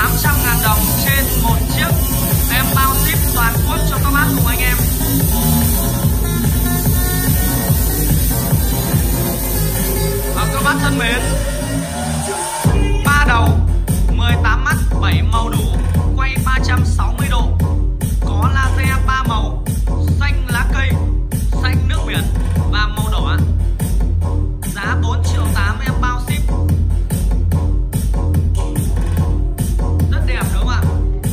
800.000 đồng trên một chiếc. Em bao ship toàn quốc cho các bác cùng anh em. Các bác thân mến, 3 đầu 18 mắt 7 màu đủ, quay 360 độ, có laser 3 màu, xanh lá cây, xanh nước biển và màu đỏ. Giá 4.8 triệu em bao ship. Rất đẹp đúng không ạ?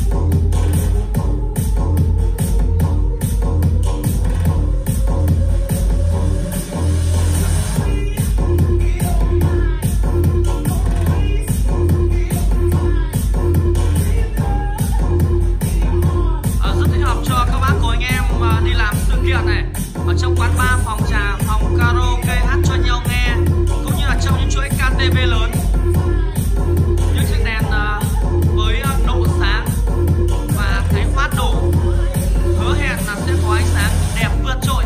Đi làm sự kiện này ở trong quán bar, phòng trà, phòng karaoke, hát cho nhau nghe, cũng như là trong những chuỗi KTV lớn. Những chiếc đèn với độ sáng và cái phát độ hứa hẹn là sẽ có ánh sáng đẹp vượt trội.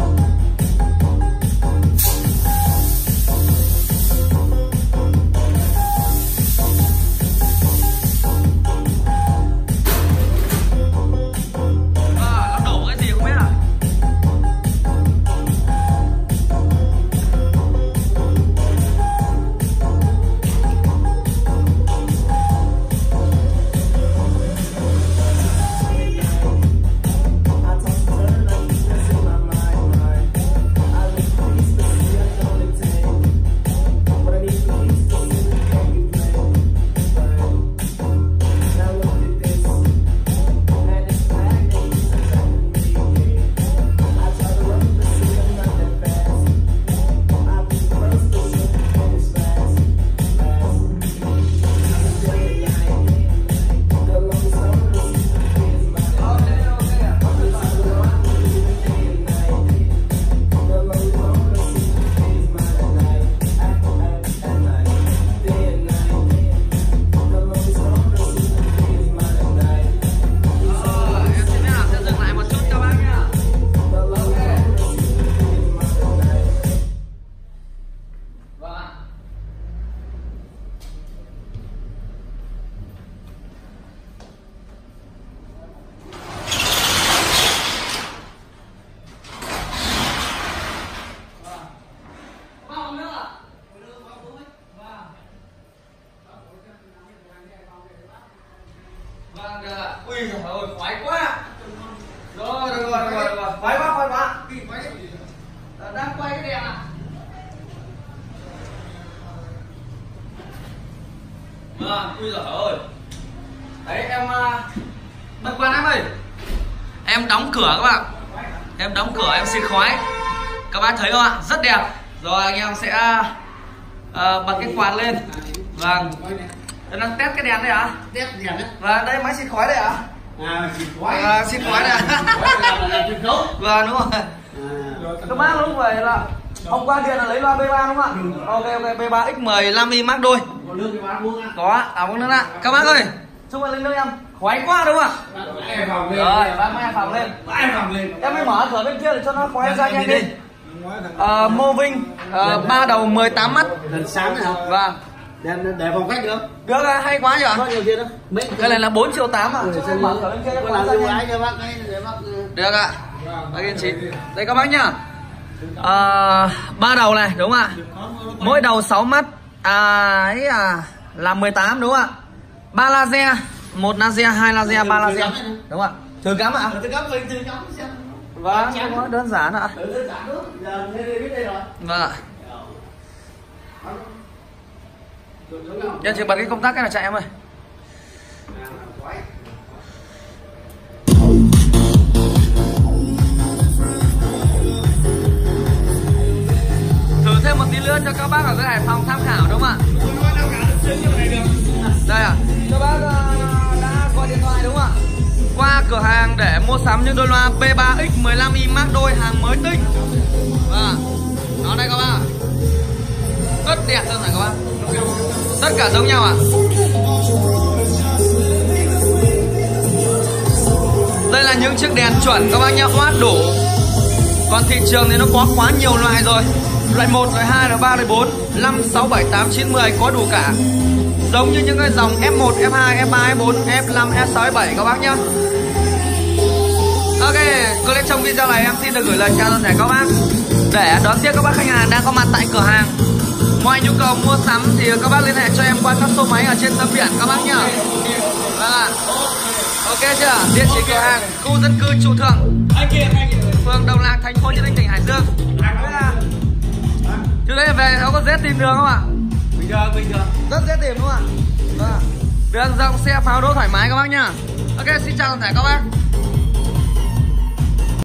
Ui giời ơi, khoái quá. Rồi, được rồi. Khoái quá. Đang quay cái đèn à? Vâng, ui giời ơi. Đấy em bật quạt em ơi. Em đóng cửa các bạn. Em đóng cửa em xịt khói. Các bác thấy không ạ? Rất đẹp. Rồi anh em sẽ bật cái quạt lên. Vâng. Em đang test cái đèn đây hả? Test đèn đấy. Và đây máy xịt khói đây hả? Xịt khói. Xịt khói này. Vâng đúng rồi. Các bác lúc vậy là hôm qua điện là lấy loa B3 đúng không ạ? Ok B3 X15 y Max đôi. Có nước cái bát uống á. Có, uống nước ạ. Các bác ơi, chúc anh lên nước em. Khoái quá đúng không ạ? Rồi, bác mang phòng lên. Em mới mở cửa bên kia để cho nó khoái ra nhanh đi. Moving 3 đầu 18 mắt. Đèn sáng này hả? Vâng. Để phòng khách được. Được à, hay quá nhỉ? Có nhiều tiền đó. Cái này là 4.8 triệu ạ. Mở cửa bên kia cho làm ưu ái cho bác ấy để bác. Được ạ. Bác yên chị. Đây các bác nhá. 3 đầu này đúng không ạ? Mỗi đầu 6 mắt. Là 18 đúng không ạ? 3 laser, 1 laser, 2 laser, 3 laser. Đúng không ạ? Thử cắm ạ? Thử cắm mình thử cắm xem. Vâng, không có đơn giản ạ. Đơn giản nữa. Giờ biết đây rồi. Vâng ạ. Nhân chị bật cái công tắc cái này chạy em ơi. Thử thêm một tí nữa cho các bác ở cái Hải Phòng tham khảo đúng không ạ? Đây à, các bác đã gọi điện thoại đúng không ạ? Qua cửa hàng để mua sắm những đôi loa B3X15 y Max đôi hàng mới tinh. Đó đây các bác. Rất đẹp luôn này các bác. Tất cả giống nhau ạ. Đây là những chiếc đèn chuẩn các bác nhá, watt đủ. Còn thị trường thì nó có quá nhiều loại rồi. Loại 1, loại 2, loại 3, loại 4, 5, 6, 7, 8, 9, 10 có đủ cả. giống như những cái dòng F1, F2, F3, F4, F5, F6, F7 các bác nhá. Ok, clip trong video này em xin được gửi lời chào toàn thể các bác để đón tiếp các bác khách hàng đang có mặt tại cửa hàng. Mọi nhu cầu mua sắm thì các bác liên hệ cho em qua các số máy ở trên tấm biển các bác nhá. Vâng ạ. Ok chưa? Địa chỉ cửa hàng khu dân cư Trụ Thượng, phường Đồng Lạc, thành phố Chí Linh, tỉnh Hải Dương. Chứ đấy về nó có dễ tìm đường không ạ? Bình thường. Rất dễ tìm đúng không ạ? Vâng. Đường rộng, xe pháo đỗ thoải mái các bác nhá. Ok, xin chào toàn thể các bác.